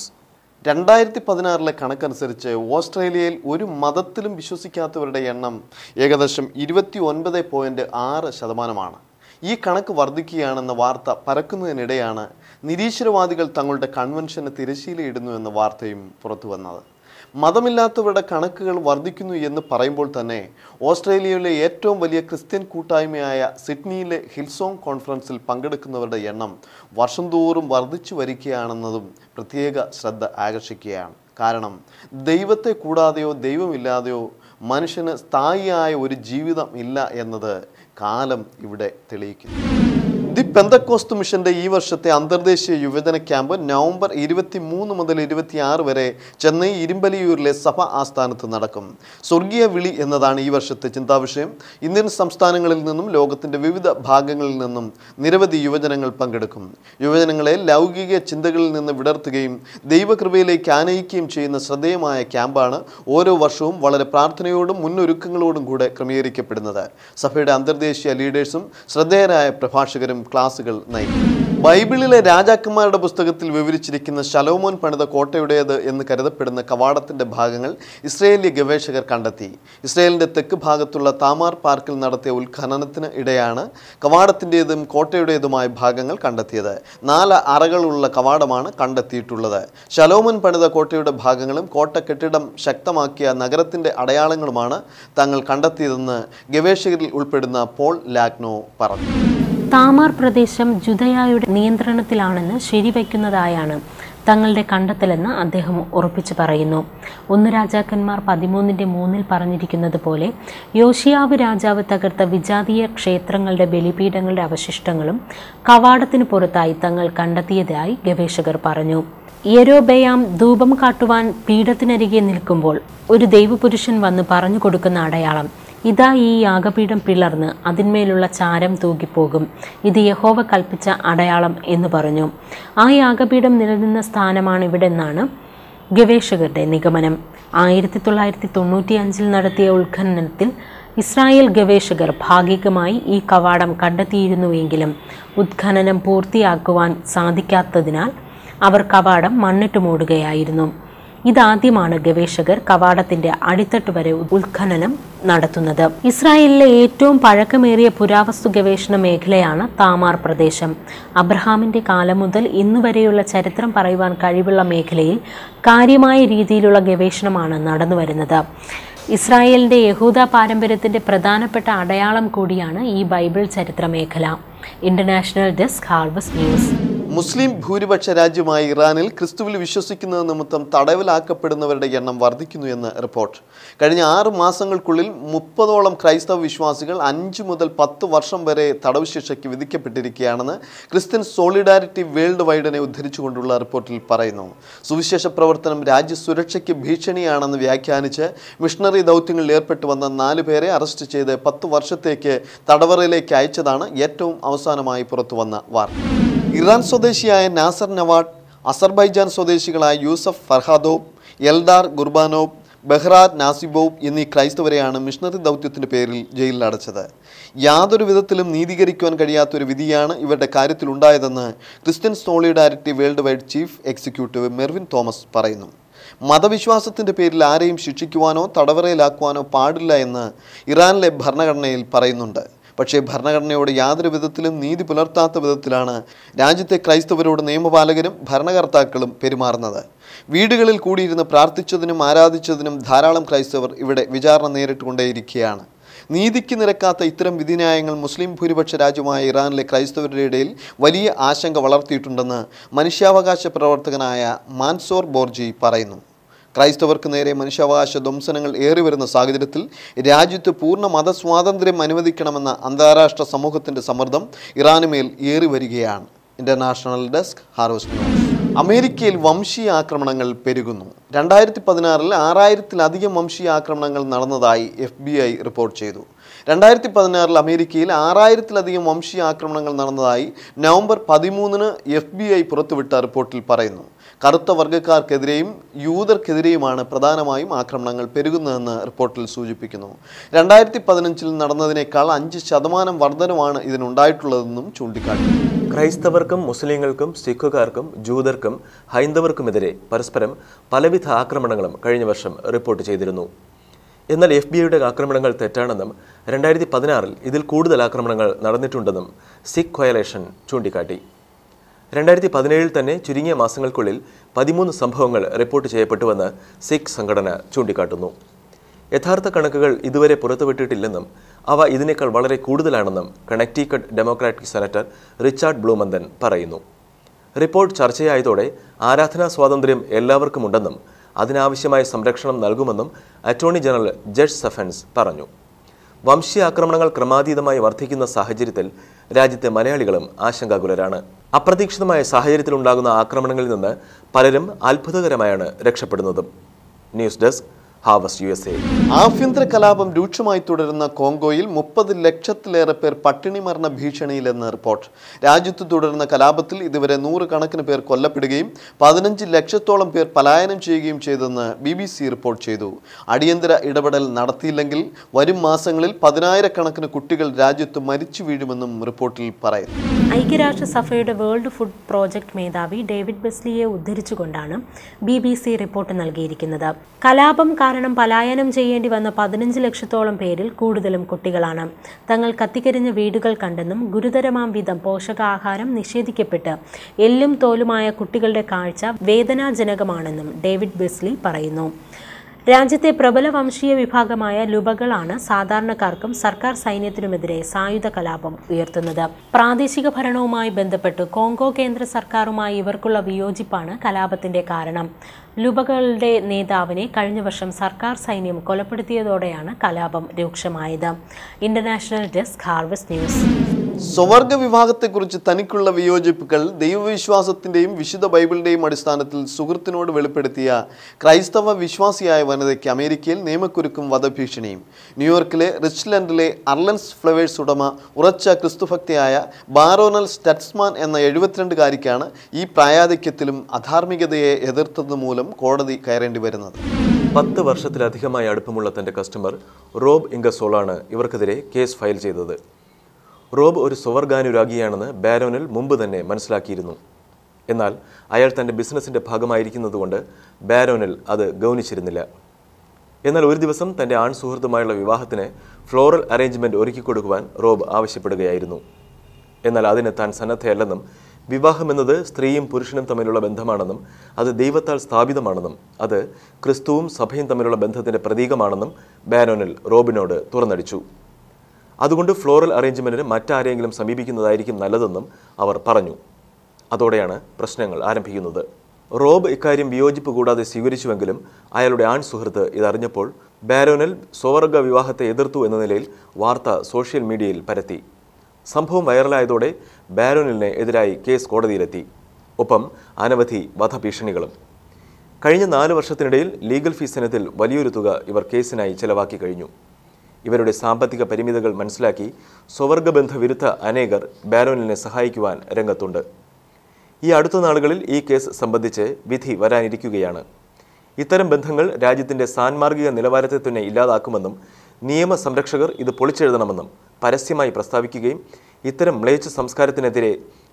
Speaker 1: 2016 കണക്കനുസരിച്ച് ഓസ്ട്രേലിയയിൽ ഒരു മതത്തിലും വിശ്വസിക്കാത്തവരുടെ എണ്ണം ഏകദേശം 29.6%. ഈ കണക്ക് വർദ്ധിക്കുകയാണെന്ന വാർത്ത പരക്കുന്നതിനിടെയാണ് നിരീശ്വരവാദികൾ തങ്ങളുടെ കൺവെൻഷന് തിരശ്ശീലയിടുന്നു എന്ന വാർത്തയും പുറത്തു വന്നത്. മതമില്ലാത്തവരുടെ കണക്കുകൾ വർദ്ധിക്കുന്നു എന്ന് പറയുമ്പോൾ തന്നെ ഓസ്ട്രേലിയയിലെ ഏറ്റവും വലിയ ക്രിസ്ത്യൻ കൂട്ടായ്മയായ സിഡ്നിയിലെ ഹിൽസോങ് കോൺഫറൻസിൽ പങ്കെടുക്കുന്നവരുടെ എണ്ണം വർഷം തോറും വർദ്ധിച്ചു വരികയാണെന്നതും പ്രത്യേക ശ്രദ്ധ ആകർഷിക്കുകയാണ്. കാരണം ദൈവത്തെ കൂടാതെയോ ദൈവമില്ലാതെയോ മനുഷ്യന് സ്ഥായിയായ ഒരു ജീവിതം ഇല്ല എന്നത് കാലം ഇവിടെ തെളിയിക്കുന്നു. ദി പെന്തക്കോസ്ത് മിഷന്റെ ഈ വർഷത്തെ അന്തർദേശീയ യുവജന ക്യാമ്പ് നവംബർ 23 മുതൽ 26 വരെ ചെന്നൈ ഇരുമ്പലിയൂരിലെ സഭ ആസ്ഥാനത്ത് നടക്കും. സ്വർഗീയ വിളി എന്നതാണ് ഈ വർഷത്തെ ചിന്താവിഷയം. ഇന്ത്യൻ സംസ്ഥാനങ്ങളിൽ നിന്നും ലോകത്തിന്റെ വിവിധ ഭാഗങ്ങളിൽ നിന്നും നിരവധി യുവജനങ്ങൾ പങ്കെടുക്കും. യുവജനങ്ങളെ ലൗകിക ചിന്തകളിൽ നിന്ന് വിടർത്തുകയും ദൈവകൃപയിലേക്ക് ആനയിക്കുകയും ചെയ്യുന്ന ശ്രദ്ധേയമായ ക്യാമ്പാണ് ഓരോ വർഷവും വളരെ പ്രാർത്ഥനയോടും മുന്നൊരുക്കങ്ങളോടും കൂടെ ക്രമീകരിക്കപ്പെടുന്നത്. സഭയുടെ അന്തർദേശീയ ലീഡേഴ്സും ശ്രദ്ധേയരായ പ്രഭാഷകരും ക്ലാസുകൾ നയിക്കും. ബൈബിളിലെ രാജാക്കന്മാരുടെ പുസ്തകത്തിൽ വിവരിച്ചിരിക്കുന്ന ശലോമോൻ പണിത കോട്ടയുടേത് എന്ന് കരുതപ്പെടുന്ന കവാടത്തിന്റെ ഭാഗങ്ങൾ ഇസ്രയേലി ഗവേഷകർ കണ്ടെത്തി. ഇസ്രയേലിന്റെ തെക്ക് ഭാഗത്തുള്ള താമാർ പാർക്കിൽ നടത്തിയ ഉത്ഖനനത്തിന് ഇടെയാണ് കവാടത്തിൻ്റെതും കോട്ടയുടേതുമായ ഭാഗങ്ങൾ കണ്ടെത്തിയത്. 4 അറകളുള്ള കവാടമാണ് കണ്ടെത്തിയിട്ടുള്ളത്. ശലോമോൻ പണിത കോട്ടയുടെ ഭാഗങ്ങളും കോട്ട കെട്ടിടം ശക്തമാക്കിയ നഗരത്തിന്റെ അടയാളങ്ങളുമാണ് തങ്ങൾ കണ്ടെത്തിയതെന്ന് ഗവേഷകരിൽ ഉൾപ്പെടുന്ന പോൾ ലാഗ്നോ പറഞ്ഞു.
Speaker 4: താമാർ പ്രദേശം ജുദയായുടെ നിയന്ത്രണത്തിലാണെന്ന് ശരിവയ്ക്കുന്നതായാണ് തങ്ങളുടെ കണ്ടെത്തലെന്ന് അദ്ദേഹം ഉറപ്പിച്ചു പറയുന്നു. 1 രാജാക്കന്മാർ 13:3 പറഞ്ഞിരിക്കുന്നത് പോലെ യോശിയാവ് രാജാവ് തകർത്ത വിജാതീയ ക്ഷേത്രങ്ങളുടെ ബലിപീഠങ്ങളുടെ അവശിഷ്ടങ്ങളും കവാടത്തിന് പുറത്തായി തങ്ങൾ കണ്ടെത്തിയതായി ഗവേഷകർ പറഞ്ഞു. യെരോബെയാം ധൂപം കാട്ടുവാൻ പീഠത്തിനരികെ നിൽക്കുമ്പോൾ ഒരു ദൈവപുരുഷൻ വന്ന് പറഞ്ഞു കൊടുക്കുന്ന അടയാളം ഇതാ ഈ യാഗപീഠം പിളർന്ന് അതിന്മേലുള്ള ചാരം തൂകിപ്പോകും. ഇത് യഹോവ കൽപ്പിച്ച അടയാളം എന്ന് പറഞ്ഞു. ആ യാഗപീഠം നിലനിന്ന സ്ഥാനമാണ് ഇവിടെന്നാണ് ഗവേഷകരുടെ നിഗമനം. 1995 നടത്തിയ ഉത്ഖനനത്തിൽ ഇസ്രായേൽ ഗവേഷകർ ഭാഗികമായി ഈ കവാടം കണ്ടെത്തിയിരുന്നുവെങ്കിലും ഉത്ഖനനം പൂർത്തിയാക്കുവാൻ സാധിക്കാത്തതിനാൽ അവർ കവാടം മണ്ണിട്ട് മൂടുകയായിരുന്നു. ഇതാദ്യമാണ് ഗവേഷകർ കവാടത്തിന്റെ അടിത്തട്ട് വരെ ഉത്ഖനനം നടത്തുന്നത്. ഇസ്രായേലിലെ ഏറ്റവും പഴക്കമേറിയ പുരാവസ്തു ഗവേഷണ മേഖലയാണ് താമാർ പ്രദേശം. അബ്രഹാമിന്റെ കാലം മുതൽ ഇന്നുവരെയുള്ള ചരിത്രം പറയുവാൻ കഴിവുള്ള മേഖലയിൽ കാര്യമായ രീതിയിലുള്ള ഗവേഷണമാണ് നടന്നുവരുന്നത്. ഇസ്രായേലിന്റെ യഹൂദ പാരമ്പര്യത്തിന്റെ പ്രധാനപ്പെട്ട അടയാളം കൂടിയാണ് ഈ ബൈബിൾ ചരിത്ര മേഖല. International desk, harvest news.
Speaker 1: മുസ്ലിം ഭൂരിപക്ഷ രാജ്യമായ ഇറാനിൽ ക്രിസ്തുവിൽ വിശ്വസിക്കുന്നത് നിമിത്തം തടവിലാക്കപ്പെടുന്നവരുടെ എണ്ണം വർദ്ധിക്കുന്നു എന്ന് റിപ്പോർട്ട്. കഴിഞ്ഞ 6 മാസങ്ങൾക്കുള്ളിൽ 30ഓളം ക്രൈസ്തവ വിശ്വാസികൾ 5 മുതൽ 10 വർഷം വരെ തടവ് ശിക്ഷയ്ക്ക് വിധിക്കപ്പെട്ടിരിക്കുകയാണെന്ന് ക്രിസ്ത്യൻ സോളിഡാരിറ്റി വേൾഡ് വൈഡിനെ ഉദ്ധരിച്ചുകൊണ്ടുള്ള റിപ്പോർട്ടിൽ പറയുന്നു. സുവിശേഷ പ്രവർത്തനം രാജ്യസുരക്ഷയ്ക്ക് ഭീഷണിയാണെന്ന് വ്യാഖ്യാനിച്ച് മിഷണറി ദൗത്യങ്ങളിൽ ഏർപ്പെട്ടു വന്ന 4 പേരെ അറസ്റ്റ് ചെയ്ത് 10 വർഷത്തേക്ക് തടവറയിലേക്ക് അയച്ചതാണ് ഏറ്റവും അവസാനമായി പുറത്തുവന്ന വാർത്ത. ഇറാൻ സ്വദേശിയായ നാസർ നവാഡ്, അസർബൈജാൻ സ്വദേശികളായ യൂസഫ് ഫർഹാദോവ്, എൽദാർ ഗുർബാനോവ്, ബെഹ്റാദ് നാസിബോവ് എന്നീ ക്രൈസ്തവരെയാണ് മിഷണറി ദൗത്യത്തിൻ്റെ പേരിൽ ജയിലിൽ അടച്ചത്. യാതൊരു വിധത്തിലും നീതീകരിക്കുവാൻ കഴിയാത്തൊരു വിധിയാണ് ഇവരുടെ കാര്യത്തിലുണ്ടായതെന്ന് Christian solidarity world wide chief executive Mervyn Thomas പറയുന്നു. മതവിശ്വാസത്തിൻ്റെ പേരിൽ ആരെയും ശിക്ഷിക്കുവാനോ തടവറയിലാക്കുവാനോ പാടില്ല എന്ന് ഇറാനിലെ ഭരണഘടനയിൽ പറയുന്നുണ്ട്. പക്ഷേ ഭരണഘടനയോട് യാതൊരു വിധത്തിലും നീതി പുലർത്താത്ത വിധത്തിലാണ് രാജ്യത്തെ ക്രൈസ്തവരോട് നിയമപാലകരും ഭരണകർത്താക്കളും പെരുമാറുന്നത്. വീടുകളിൽ കൂടിയിരുന്ന് പ്രാർത്ഥിച്ചതിനും ആരാധിച്ചതിനും ധാരാളം ക്രൈസ്തവർ ഇവിടെ വിചാരണ നേരിട്ടുകൊണ്ടേയിരിക്കുകയാണ്. നീതിക്ക് നിരക്കാത്ത ഇത്തരം വിധിന്യായങ്ങൾ മുസ്ലിം ഭൂരിപക്ഷ രാജ്യമായ ഇറാനിലെ ക്രൈസ്തവരുടെ ഇടയിൽ വലിയ ആശങ്ക വളർത്തിയിട്ടുണ്ടെന്ന് മനുഷ്യാവകാശ പ്രവർത്തകനായ മാൻസോർ ബോർജി പറയുന്നു. ക്രൈസ്തവർക്ക് നേരെ മനുഷ്യാവകാശ ധ്വംസനങ്ങൾ ഏറിവരുന്ന സാഹചര്യത്തിൽ രാജ്യത്ത് പൂർണ്ണ മതസ്വാതന്ത്ര്യം അനുവദിക്കണമെന്ന അന്താരാഷ്ട്ര സമൂഹത്തിൻ്റെ സമ്മർദ്ദം ഇറാനുമേൽ ഏറി വരികയാണ്. International desk, harvest news. അമേരിക്കയിൽ വംശീയ ആക്രമണങ്ങൾ പെരുകുന്നു. 2016 6000-ലധികം വംശീയ ആക്രമണങ്ങൾ നടന്നതായി FBI റിപ്പോർട്ട് ചെയ്തു. 2016 അമേരിക്കയിൽ 6000-ലധികം വംശീയ ആക്രമണങ്ങൾ നടന്നതായി നവംബർ 13 FBI പുറത്തുവിട്ട റിപ്പോർട്ടിൽ പറയുന്നു. കറുത്ത വർഗ്ഗക്കാർക്കെതിരെയും യൂതർക്കെതിരെയുമാണ് പ്രധാനമായും ആക്രമണങ്ങൾ പെരുകുന്നതെന്ന് റിപ്പോർട്ടിൽ സൂചിപ്പിക്കുന്നു. 2015 നടന്നതിനേക്കാൾ 5% വർധനമാണ് ഇതിനുണ്ടായിട്ടുള്ളതെന്നും ചൂണ്ടിക്കാട്ടി.
Speaker 2: ക്രൈസ്തവർക്കും മുസ്ലിങ്ങൾക്കും സിഖുകാർക്കും ജൂതർക്കും ഹൈന്ദവർക്കുമെതിരെ പരസ്പരം പലവിധ ആക്രമണങ്ങളും കഴിഞ്ഞ വർഷം റിപ്പോർട്ട് ചെയ്തിരുന്നു. എന്നാൽ FBIയുടെ ആക്രമണങ്ങൾ തെറ്റാണെന്നും 2016 ഇതിൽ കൂടുതൽ ആക്രമണങ്ങൾ നടന്നിട്ടുണ്ടെന്നും സിഖ് കൊയലേഷൻ ചൂണ്ടിക്കാട്ടി. 2017 തന്നെ ചുരുങ്ങിയ മാസങ്ങൾക്കുള്ളിൽ 13 സംഭവങ്ങൾ റിപ്പോർട്ട് ചെയ്യപ്പെട്ടുവെന്ന് സിഖ് സംഘടന ചൂണ്ടിക്കാട്ടുന്നു. യഥാർത്ഥ കണക്കുകൾ ഇതുവരെ പുറത്തുവിട്ടിട്ടില്ലെന്നും അവ ഇതിനേക്കാൾ വളരെ കൂടുതലാണെന്നും Connecticut Democratic senator Richard Blumenthal പറയുന്നു. റിപ്പോർട്ട് ചർച്ചയായതോടെ ആരാധനാ സ്വാതന്ത്ര്യം എല്ലാവർക്കും ഉണ്ടെന്നും അതിനാവശ്യമായ സംരക്ഷണം നൽകുമെന്നും അറ്റോർണി ജനറൽ ജഡ്ജ് സഫൻസ് പറഞ്ഞു. വംശീയ ആക്രമണങ്ങൾ ക്രമാതീതമായി വർദ്ധിക്കുന്ന സാഹചര്യത്തിൽ രാജ്യത്തെ മലയാളികളും ആശങ്കാകുലരാണ്. അപ്രതീക്ഷിതമായ സാഹചര്യത്തിലുണ്ടാകുന്ന ആക്രമണങ്ങളിൽ നിന്ന് പലരും അത്ഭുതകരമായാണ് രക്ഷപ്പെടുന്നതും. News desk, harvest USA.
Speaker 1: ആഭ്യന്തര കലാപം രൂക്ഷമായി തുടരുന്ന കോങ്കോയിൽ 30 ലക്ഷത്തിലേറെ പേർ പട്ടിണി മരണ ഭീഷണിയിലെന്ന് റിപ്പോർട്ട്. രാജ്യത്ത് തുടരുന്ന കലാപത്തിൽ ഇതുവരെ 100 കണക്കിന് പേർ കൊല്ലപ്പെടുകയും 15 ലക്ഷത്തോളം പേർ പലായനം ചെയ്യുകയും ചെയ്തെന്ന് BBC റിപ്പോർട്ട് ചെയ്തു. അടിയന്തര ഇടപെടൽ നടത്തിയില്ലെങ്കിൽ വരും മാസങ്ങളിൽ 10,000-കണക്കിന് കുട്ടികൾ രാജ്യത്ത് മരിച്ചു വീഴുമെന്നും റിപ്പോർട്ടിൽ പറയുന്നു.
Speaker 4: ഐക്യരാഷ്ട്രസഭയുടെ വേൾഡ് ഫുഡ് പ്രോജക്ട് മേധാവി ഡേവിഡ് ബെസ്ലിയെ ഉദ്ധരിച്ചുകൊണ്ടാണ് BBC റിപ്പോർട്ട് നൽകിയിരിക്കുന്നത്. കലാപം കാരണം പലായനം ചെയ്യേണ്ടി വന്ന 15 ലക്ഷത്തോളം പേരിൽ കൂടുതലും കുട്ടികളാണ്. തങ്ങൾ കത്തിക്കരിഞ്ഞ വീടുകൾ കണ്ടെന്നും ഗുരുതരമാം വിധം പോഷകാഹാരം നിഷേധിക്കപ്പെട്ട് എല്ലും തോലുമായ കുട്ടികളുടെ കാഴ്ച വേദനാജനകമാണെന്നും ഡേവിഡ് ബെസ്ലി പറയുന്നു. രാജ്യത്തെ പ്രബല വംശീയ വിഭാഗമായ ലുബകളാണ് സാധാരണക്കാർക്കും സർക്കാർ സൈന്യത്തിനുമെതിരെ സായുധ കലാപം ഉയർത്തുന്നത്. പ്രാദേശിക ഭരണവുമായി ബന്ധപ്പെട്ട് കോങ്കോ കേന്ദ്ര സർക്കാരുമായി ഇവർക്കുള്ള വിയോജിപ്പാണ് കലാപത്തിന്റെ കാരണം. ലുബകളുടെ നേതാവിനെ കഴിഞ്ഞ വർഷം സർക്കാർ സൈന്യം കൊലപ്പെടുത്തിയതോടെയാണ് കലാപം രൂക്ഷമായത്. International desk, harvest news.
Speaker 1: സ്വവർഗ വിവാഹത്തെക്കുറിച്ച് തനിക്കുള്ള വിയോജിപ്പുകൾ ദൈവവിശ്വാസത്തിൻ്റെയും വിശുദ്ധ ബൈബിളിൻ്റെയും അടിസ്ഥാനത്തിൽ സുഹൃത്തിനോട് വെളിപ്പെടുത്തിയ ക്രൈസ്തവ വിശ്വാസിയായ വനിതയ്ക്ക് അമേരിക്കയിൽ നിയമക്കുരുക്കും വധഭീഷണിയും. ന്യൂയോർക്കിലെ റിച്ച്ലൻഡിലെ അർലൻസ് ഫ്ലവേഴ്സ് ഉടമ ഉറച്ച ക്രിസ്തുഭക്തിയായ ബാരോനൽ സ്റ്റട്സ്മാൻ എന്ന 72-കാരിക്കാണ് ഈ പ്രായാധിക്യത്തിലും അധാർമികതയെ എതിർത്തത് മൂലം കോടതി കയറേണ്ടി വരുന്നത്.
Speaker 2: 10 വർഷത്തിലധികമായി അടുപ്പമുള്ള തൻ്റെ കസ്റ്റമർ റോബ് ഇംഗസോളാണ് ഇവർക്കെതിരെ കേസ് ഫയൽ ചെയ്തത്. റോബ് ഒരു സ്വവർഗാനുരാഗിയാണെന്ന് ബാരോനൽ മുമ്പ് തന്നെ മനസ്സിലാക്കിയിരുന്നു. എന്നാൽ അയാൾ തൻ്റെ ബിസിനസ്സിൻ്റെ ഭാഗമായിരിക്കുന്നതുകൊണ്ട് ബാരോനൽ അത് ഗൗനിച്ചിരുന്നില്ല. എന്നാൽ ഒരു ദിവസം തൻ്റെ ആൺ സുഹൃത്തുമായുള്ള വിവാഹത്തിന് ഫ്ലോറൽ അറേഞ്ച്മെൻറ്റ് ഒരുക്കിക്കൊടുക്കുവാൻ റോബ് ആവശ്യപ്പെടുകയായിരുന്നു. എന്നാൽ അതിന് താൻ സന്നദ്ധയല്ലെന്നും വിവാഹമെന്നത് സ്ത്രീയും പുരുഷനും തമ്മിലുള്ള ബന്ധമാണെന്നും അത് ദൈവത്താൽ സ്ഥാപിതമാണെന്നും അത് ക്രിസ്തുവും സഭയും തമ്മിലുള്ള ബന്ധത്തിൻ്റെ പ്രതീകമാണെന്നും ബാരോനൽ റോബിനോട് തുറന്നടിച്ചു. അതുകൊണ്ട് ഫ്ലോറൽ അറേഞ്ച്മെൻറ്റിന് മറ്റാരെങ്കിലും സമീപിക്കുന്നതായിരിക്കും നല്ലതെന്നും അവർ പറഞ്ഞു. അതോടെയാണ് പ്രശ്നങ്ങൾ ആരംഭിക്കുന്നത്. റോബ് ഇക്കാര്യം വിയോജിപ്പ് കൂടാതെ സ്വീകരിച്ചുവെങ്കിലും അയാളുടെ ആൺ സുഹൃത്ത് ഇതറിഞ്ഞപ്പോൾ ബാരോനൽ സ്വവർഗ വിവാഹത്തെ എതിർത്തു എന്ന നിലയിൽ വാർത്ത സോഷ്യൽ മീഡിയയിൽ പരത്തി. സംഭവം വൈറലായതോടെ ബാരോനലിന് എതിരായി കേസ് കോടതിയിലെത്തി. ഒപ്പം അനവധി വധഭീഷണികളും. കഴിഞ്ഞ 4 വർഷത്തിനിടയിൽ ലീഗൽ ഫീസ് ഇനത്തിൽ വലിയൊരു തുക ഇവർ കേസിനായി ചെലവാക്കി കഴിഞ്ഞു. ഇവരുടെ സാമ്പത്തിക പരിമിതികൾ മനസ്സിലാക്കി സ്വവർഗബന്ധ വിരുദ്ധ അനേകർ ബാരോനലിനെ സഹായിക്കുവാൻ രംഗത്തുണ്ട്. ഈ അടുത്ത നാളുകളിൽ ഈ കേസ് സംബന്ധിച്ച് വിധി വരാനിരിക്കുകയാണ്. ഇത്തരം ബന്ധങ്ങൾ രാജ്യത്തിൻ്റെ സാൻമാർഗിക നിലവാരത്തെ തന്നെ ഇല്ലാതാക്കുമെന്നും നിയമ സംരക്ഷകർ ഇത് പൊളിച്ചെഴുതണമെന്നും പരസ്യമായി പ്രസ്താവിക്കുകയും ഇത്തരം മ്ലേച്ഛ സംസ്കാരത്തിനെതിരെ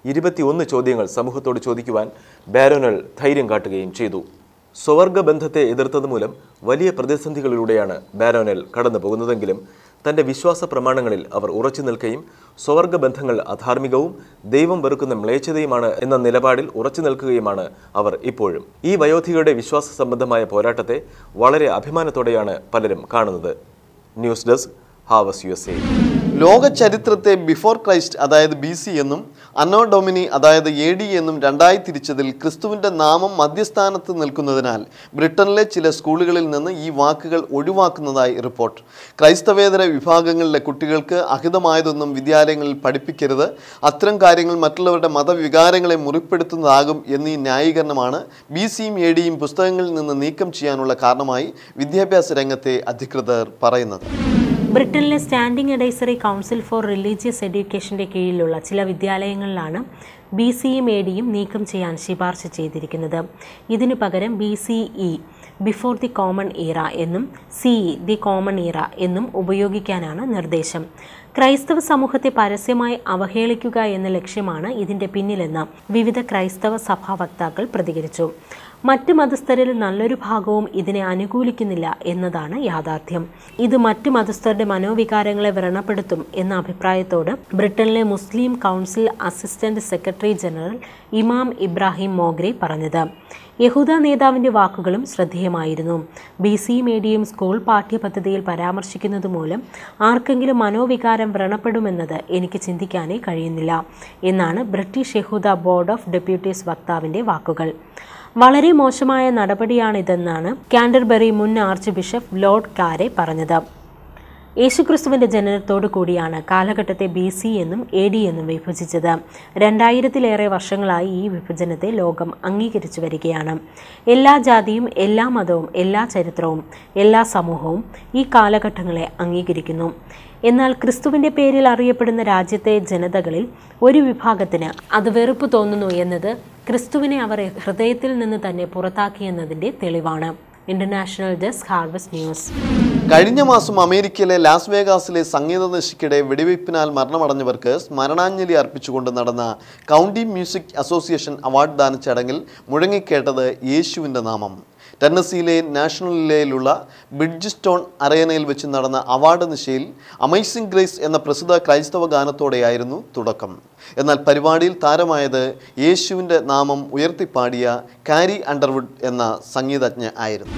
Speaker 2: 21 ചോദ്യങ്ങൾ സമൂഹത്തോട് ചോദിക്കുവാൻ ബാരോനൽ ധൈര്യം കാട്ടുകയും ചെയ്തു. സ്വവർഗ ബന്ധത്തെ എതിർത്തത് മൂലം വലിയ പ്രതിസന്ധികളിലൂടെയാണ് ബാരോനൽ കടന്നു പോകുന്നതെങ്കിലും തൻ്റെ വിശ്വാസ പ്രമാണങ്ങളിൽ അവർ ഉറച്ചു നിൽക്കുകയും സ്വവർഗ ബന്ധങ്ങൾ അധാർമികവും ദൈവം വെറുക്കുന്ന മ്ലേച്ഛതയുമാണ് എന്ന നിലപാടിൽ ഉറച്ചു നിൽക്കുകയുമാണ് അവർ ഇപ്പോഴും. ഈ വയോധികരുടെ വിശ്വാസ സംബന്ധമായ പോരാട്ടത്തെ വളരെ അഭിമാനത്തോടെയാണ് പലരും കാണുന്നത്. ന്യൂസ് ഡെസ്ക് ഹാവസ് USA.
Speaker 1: ലോക ചരിത്രത്തെ ബിഫോർ ക്രൈസ്റ്റ് അതായത് BC എന്നും അന്നോ ഡൊമിനി അതായത് AD എന്നും രണ്ടായി തിരിച്ചതിൽ ക്രിസ്തുവിൻ്റെ നാമം മധ്യസ്ഥാനത്ത് നിൽക്കുന്നതിനാൽ ബ്രിട്ടനിലെ ചില സ്കൂളുകളിൽ നിന്ന് ഈ വാക്കുകൾ ഒഴിവാക്കുന്നതായി റിപ്പോർട്ട്. ക്രൈസ്തവേതര വിഭാഗങ്ങളിലെ കുട്ടികൾക്ക് അഹിതമായതൊന്നും വിദ്യാലയങ്ങളിൽ പഠിപ്പിക്കരുത്, അത്തരം കാര്യങ്ങൾ മറ്റുള്ളവരുടെ മതവികാരങ്ങളെ മുറിപ്പെടുത്തുന്നതാകും എന്നീ ന്യായീകരണമാണ് BCയും ADയും പുസ്തകങ്ങളിൽ നിന്ന് നീക്കം ചെയ്യാനുള്ള കാരണമായി വിദ്യാഭ്യാസ രംഗത്തെ അധികൃതർ പറയുന്നത്.
Speaker 4: ബ്രിട്ടനിലെ standing advisory council for religious എഡ്യൂക്കേഷൻ്റെ കീഴിലുള്ള ചില വിദ്യാലയങ്ങളിലാണ് BCയും ADയും നീക്കം ചെയ്യാൻ ശുപാർശ ചെയ്തിരിക്കുന്നത്. ഇതിനു പകരം BCE before the common era എന്നും CE ദി കോമൺ ഈറ എന്നും ഉപയോഗിക്കാനാണ് നിർദ്ദേശം. ക്രൈസ്തവ സമൂഹത്തെ പരസ്യമായി അവഹേളിക്കുക എന്ന ലക്ഷ്യമാണ് ഇതിൻ്റെ പിന്നിലെന്ന് വിവിധ ക്രൈസ്തവ സഭാ വക്താക്കൾ പ്രതികരിച്ചു. മറ്റ് മതസ്ഥരിൽ നല്ലൊരു ഭാഗവും ഇതിനെ അനുകൂലിക്കുന്നില്ല എന്നതാണ് യാഥാർത്ഥ്യം. ഇത് മറ്റ് മതസ്ഥരുടെ മനോവികാരങ്ങളെ വ്രണപ്പെടുത്തും എന്ന അഭിപ്രായത്തോട് ബ്രിട്ടനിലെ Muslim council assistant secretary general ഇമാം ഇബ്രാഹിം മോഗ്രെ പറഞ്ഞത്. യഹൂദ നേതാവിൻ്റെ വാക്കുകളും ശ്രദ്ധേയമായിരുന്നു. BCയും ADയും സ്കൂൾ പാഠ്യപദ്ധതിയിൽ പരാമർശിക്കുന്നത് മൂലം ആർക്കെങ്കിലും മനോവികാരം വ്രണപ്പെടുമെന്നത് എനിക്ക് ചിന്തിക്കാനേ കഴിയുന്നില്ല എന്നാണ് ബ്രിട്ടീഷ് യഹൂദ ബോർഡ് ഓഫ് ഡെപ്യൂട്ടീസ് വക്താവിൻ്റെ വാക്കുകൾ. വളരെ മോശമായ നടപടിയാണിതെന്നാണ് കാൻഡർബറി മുൻ ആർച്ച് ബിഷപ്പ് ലോർഡ് കാരെ പറഞ്ഞത്. യേശുക്രിസ്തുവിൻ്റെ ജനനത്തോടു കൂടിയാണ് കാലഘട്ടത്തെ BC എന്നും AD എന്നും വിഭജിച്ചത്. 2000-ലേറെ വർഷങ്ങളായി ഈ വിഭജനത്തെ ലോകം അംഗീകരിച്ചു വരികയാണ്. എല്ലാ ജാതിയും എല്ലാ മതവും എല്ലാ ചരിത്രവും എല്ലാ സമൂഹവും ഈ കാലഘട്ടങ്ങളെ അംഗീകരിക്കുന്നു. എന്നാൽ ക്രിസ്തുവിൻ്റെ പേരിൽ അറിയപ്പെടുന്ന രാജ്യത്തെ ജനതകളിൽ ഒരു വിഭാഗത്തിന് അത് വെറുപ്പ് തോന്നുന്നു എന്നത് ക്രിസ്തുവിനെ അവർ ഹൃദയത്തിൽ നിന്ന് തന്നെ പുറത്താക്കിയെന്നതിൻ്റെ തെളിവാണ്. International desk harvest news.
Speaker 1: കഴിഞ്ഞ മാസം അമേരിക്കയിലെ ലാസ് വേഗാസിലെ സംഗീത നിശയ്ക്കിടെ വെടിവയ്പ്പിനാൽ മരണമടഞ്ഞവർക്ക് സ്മരണാഞ്ജലി അർപ്പിച്ചുകൊണ്ട് നടന്ന കൗണ്ടി മ്യൂസിക് അസോസിയേഷൻ അവാർഡ് ദാന ചടങ്ങിൽ മുഴങ്ങിക്കേട്ടത് യേശുവിൻ്റെ നാമം. ടെന്നസിയിലെ നാഷണലിലുള്ള ബ്രിഡ്ജ്സ്റ്റോൺ അറേനയിൽ വെച്ച് നടന്ന അവാർഡ് നിശയിൽ അമേസിംഗ് ഗ്രേസ് എന്ന പ്രസിദ്ധ ക്രൈസ്തവ ഗാനത്തോടെയായിരുന്നു തുടക്കം. എന്നാൽ പരിപാടിയിൽ താരമായത് യേശുവിൻ്റെ നാമം ഉയർത്തിപ്പാടിയ കാരി അണ്ടർവുഡ് എന്ന സംഗീതജ്ഞ ആയിരുന്നു.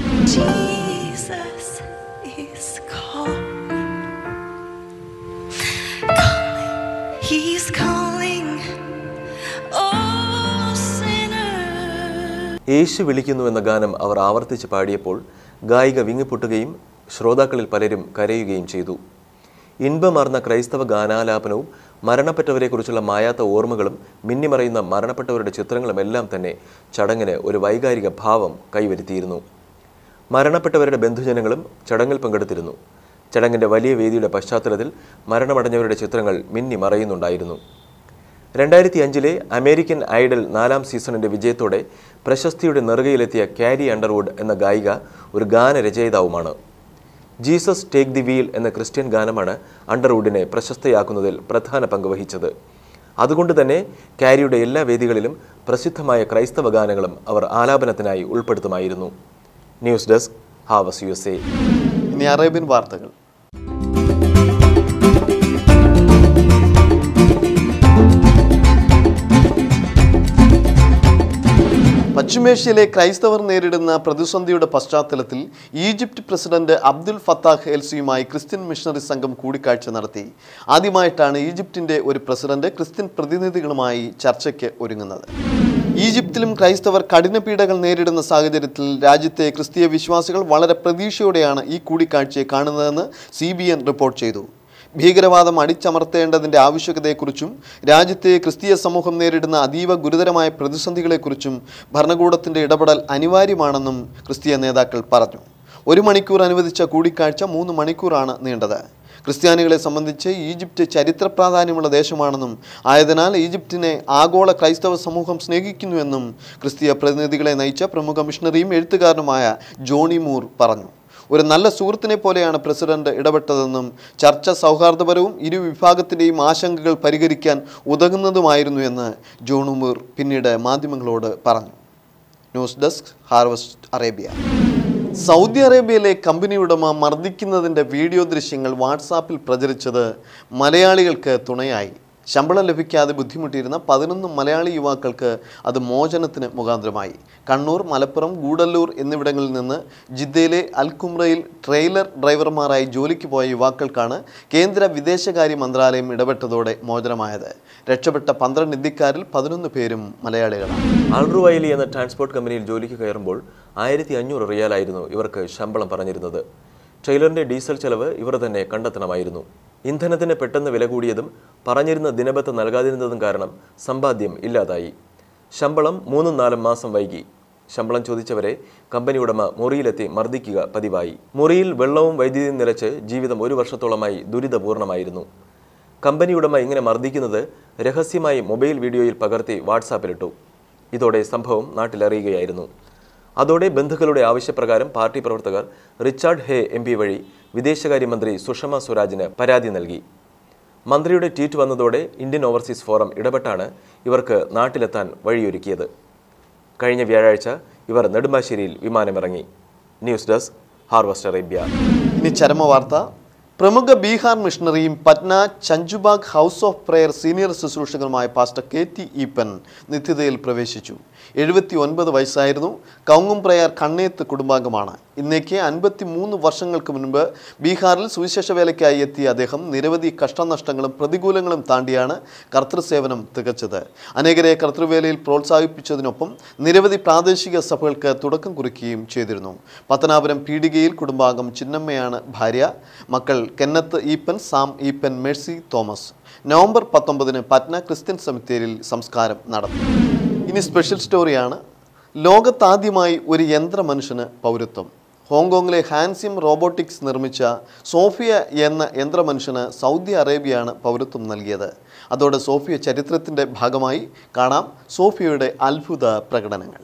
Speaker 2: യേശു വിളിക്കുന്നു എന്ന ഗാനം അവർ ആവർത്തിച്ച് പാടിയപ്പോൾ ഗായിക വിങ്ങിപ്പൊട്ടുകയും ശ്രോതാക്കളിൽ പലരും കരയുകയും ചെയ്തു. ഇൻപമാർന്ന ക്രൈസ്തവ ഗാനാലാപനവും മരണപ്പെട്ടവരെക്കുറിച്ചുള്ള മായാത്ത ഓർമ്മകളും മിന്നിമറയുന്ന മരണപ്പെട്ടവരുടെ ചിത്രങ്ങളുമെല്ലാം തന്നെ ചടങ്ങിന് ഒരു വൈകാരിക ഭാവം കൈവരുത്തിയിരുന്നു. മരണപ്പെട്ടവരുടെ ബന്ധുജനങ്ങളും ചടങ്ങിൽ പങ്കെടുത്തിരുന്നു. ചടങ്ങിൻ്റെ വലിയ വേദിയുടെ പശ്ചാത്തലത്തിൽ മരണമടഞ്ഞവരുടെ ചിത്രങ്ങൾ മിന്നിമറയുന്നുണ്ടായിരുന്നു. 2005 അമേരിക്കൻ ഐഡൽ 4ാം സീസണിൻ്റെ വിജയത്തോടെ പ്രശസ്തിയുടെ നെറുകയിലെത്തിയ കാരി അണ്ടർവുഡ് എന്ന ഗായിക ഒരു ഗാനരചയിതാവുമാണ്. ജീസസ് ടേക്ക് ദി വീൽ എന്ന ക്രിസ്ത്യൻ ഗാനമാണ് അണ്ടർവുഡിനെ പ്രശസ്തയാക്കുന്നതിൽ പ്രധാന പങ്ക് വഹിച്ചത്. അതുകൊണ്ട് തന്നെ കാരിയുടെ എല്ലാ വേദികളിലും പ്രസിദ്ധമായ ക്രൈസ്തവ ഗാനങ്ങളും അവർ ആലാപനത്തിനായി ഉൾപ്പെടുത്തുമായിരുന്നു. ന്യൂസ് ഡെസ്ക് ഹാവസ് USA.
Speaker 1: ഇനി അറേബ്യൻ വാർത്തകൾ. പശ്ചിമേഷ്യയിലെ ക്രൈസ്തവർ നേരിടുന്ന പ്രതിസന്ധിയുടെ പശ്ചാത്തലത്തിൽ ഈജിപ്ത് പ്രസിഡന്റ് അബ്ദുൽ ഫത്താഹ് എൽസിയുമായി ക്രിസ്ത്യൻ മിഷണറി സംഘം കൂടിക്കാഴ്ച നടത്തി. ആദ്യമായിട്ടാണ് ഈജിപ്തിൻ്റെ ഒരു പ്രസിഡന്റ് ക്രിസ്ത്യൻ പ്രതിനിധികളുമായി ചർച്ചയ്ക്ക് ഒരുങ്ങുന്നത്. ഈജിപ്തിലും ക്രൈസ്തവർ കഠിനപീഡകൾ നേരിടുന്ന സാഹചര്യത്തിൽ രാജ്യത്തെ ക്രിസ്തീയ വിശ്വാസികൾ വളരെ പ്രതീക്ഷയോടെയാണ് ഈ കൂടിക്കാഴ്ചയെ കാണുന്നതെന്ന് CBN റിപ്പോർട്ട് ചെയ്തു. ഭീകരവാദം അടിച്ചമർത്തേണ്ടതിൻ്റെ ആവശ്യകതയെക്കുറിച്ചും രാജ്യത്തെ ക്രിസ്തീയ സമൂഹം നേരിടുന്ന അതീവ ഗുരുതരമായ പ്രതിസന്ധികളെക്കുറിച്ചും ഭരണകൂടത്തിൻ്റെ ഇടപെടൽ അനിവാര്യമാണെന്നും ക്രിസ്തീയ നേതാക്കൾ പറഞ്ഞു. 1 മണിക്കൂർ അനുവദിച്ച കൂടിക്കാഴ്ച 3 മണിക്കൂറാണ് നീണ്ടത്. ക്രിസ്ത്യാനികളെ സംബന്ധിച്ച് ഈജിപ്റ്റ് ചരിത്ര പ്രാധാന്യമുള്ള ദേശമാണെന്നും ആയതിനാൽ ഈജിപ്തിനെ ആഗോള ക്രൈസ്തവ സമൂഹം സ്നേഹിക്കുന്നുവെന്നും ക്രിസ്തീയ പ്രതിനിധികളെ നയിച്ച പ്രമുഖ മിഷണറിയും എഴുത്തുകാരനുമായ ജോണി മൂർ പറഞ്ഞു. ഒരു നല്ല സുഹൃത്തിനെ പോലെയാണ് പ്രസിഡന്റ് ഇടപെട്ടതെന്നും ചർച്ച സൗഹാർദ്ദപരവും ഇരു വിഭാഗത്തിൻ്റെയും ആശങ്കകൾ പരിഹരിക്കാൻ ഉതകുന്നതുമായിരുന്നു എന്ന് ജോണി മൂർ പിന്നീട് മാധ്യമങ്ങളോട് പറഞ്ഞു. News desk harvest Arabia. Saudi അറേബ്യയിലെ കമ്പനി ഉടമ മർദ്ദിക്കുന്നതിൻ്റെ വീഡിയോ ദൃശ്യങ്ങൾ വാട്സാപ്പിൽ പ്രചരിച്ചത് മലയാളികൾക്ക് തുണയായി. ശമ്പളം ലഭിക്കാതെ ബുദ്ധിമുട്ടിയിരുന്ന 11 മലയാളി യുവാക്കൾക്ക് അത് മോചനത്തിന് മുഖാന്തരമായി. കണ്ണൂർ, മലപ്പുറം, ഗൂഡല്ലൂർ എന്നിവിടങ്ങളിൽ നിന്ന് ജിദ്ദയിലെ അൽകുംറയിൽ ട്രെയിലർ ഡ്രൈവർമാരായി ജോലിക്ക് പോയ യുവാക്കൾക്കാണ് കേന്ദ്ര വിദേശകാര്യ മന്ത്രാലയം ഇടപെട്ടതോടെ മോചനമായത്. രക്ഷപ്പെട്ട 12 ഇന്ത്യക്കാരിൽ 11 പേരും മലയാളികളാണ്.
Speaker 2: ആൾറുവൈലി എന്ന ട്രാൻസ്പോർട്ട് കമ്പനിയിൽ ജോലിക്ക് കയറുമ്പോൾ 1500 റിയാലായിരുന്നു ഇവർക്ക് ശമ്പളം പറഞ്ഞിരുന്നത്. ട്രെയിലറിൻ്റെ ഡീസൽ ചെലവ് ഇവർ തന്നെ കണ്ടെത്തണമായിരുന്നു. ഇന്ധനത്തിന് പെട്ടെന്ന് വില കൂടിയതും പറഞ്ഞിരുന്ന ദിനബത്ത നൽകാതിരുന്നതും കാരണം സമ്പാദ്യം ഇല്ലാതായി. ശമ്പളം 3-4 മാസം വൈകി. ശമ്പളം ചോദിച്ചവരെ കമ്പനി ഉടമ മുറിയിലെത്തി മർദ്ദിക്കുക പതിവായി. മുറിയിൽ വെള്ളവും വൈദ്യുതിയും നിറച്ച് ജീവിതം 1 വർഷത്തോളമായി ദുരിതപൂർണമായിരുന്നു. കമ്പനി ഉടമ ഇങ്ങനെ മർദ്ദിക്കുന്നത് രഹസ്യമായി മൊബൈൽ വീഡിയോയിൽ പകർത്തി വാട്സാപ്പിലിട്ടു. ഇതോടെ സംഭവം നാട്ടിലറിയുകയായിരുന്നു. അതോടെ ബന്ധുക്കളുടെ ആവശ്യപ്രകാരം പാർട്ടി പ്രവർത്തകർ റിച്ചാർഡ് ഹേ MP വഴി വിദേശകാര്യമന്ത്രി സുഷമ സ്വരാജിന് പരാതി നൽകി. മന്ത്രിയുടെ ട്വീറ്റ് വന്നതോടെ ഇന്ത്യൻ ഓവർസീസ് ഫോറം ഇടപെട്ടാണ് ഇവർക്ക് നാട്ടിലെത്താൻ വഴിയൊരുക്കിയത്. കഴിഞ്ഞ വ്യാഴാഴ്ച ഇവർ നെടുമ്പാശ്ശേരിയിൽ വിമാനമിറങ്ങി. News desk harvest Arabia.
Speaker 1: ഇനി ചരമവാർത്ത. പ്രമുഖ ബീഹാർ മിഷണറിയും Patna Chanchubagh house of prayer senior ശുശ്രൂഷകനുമായ പാസ്റ്റർ KT ഈപ്പൻ നിത്യതയിൽ പ്രവേശിച്ചു. 79 വയസ്സായിരുന്നു. കൗങ്ങും പ്രയർ കണ്ണേത്ത് കുടുംബാംഗമാണ്. ഇന്നേക്ക് 53 വർഷങ്ങൾക്ക് മുൻപ് ബീഹാറിൽ സുവിശേഷ വേലയ്ക്കായി എത്തിയ അദ്ദേഹം നിരവധി കഷ്ടനഷ്ടങ്ങളും പ്രതികൂലങ്ങളും താണ്ടിയാണ് കർത്തൃസേവനം തികച്ചത്. അനേകരെ കർത്തൃവേലയിൽ പ്രോത്സാഹിപ്പിച്ചതിനൊപ്പം നിരവധി പ്രാദേശിക സഭകൾക്ക് തുടക്കം കുറിക്കുകയും ചെയ്തിരുന്നു. പത്തനാപുരം പീടികയിൽ കുടുംബാംഗം ചിന്നമ്മയാണ് ഭാര്യ. മക്കൾ Kenneth Eapen, Sam Eapen, Mercy Thomas. November 19 Patna Christian സെമിത്തേരിയിൽ സംസ്കാരം നടന്നു. ഇനി സ്പെഷ്യൽ സ്റ്റോറിയാണ്. ലോകത്താദ്യമായി ഒരു യന്ത്ര മനുഷ്യന് പൗരത്വം. ഹോങ്കോങ്ങിലെ ഹാൻസിം റോബോട്ടിക്സ് നിർമ്മിച്ച സോഫിയ എന്ന യന്ത്ര മനുഷ്യന് സൗദി അറേബ്യയാണ് പൗരത്വം നൽകിയത്. അതോടെ സോഫിയ ചരിത്രത്തിൻ്റെ ഭാഗമായി. കാണാം സോഫിയയുടെ അത്ഭുത പ്രകടനങ്ങൾ.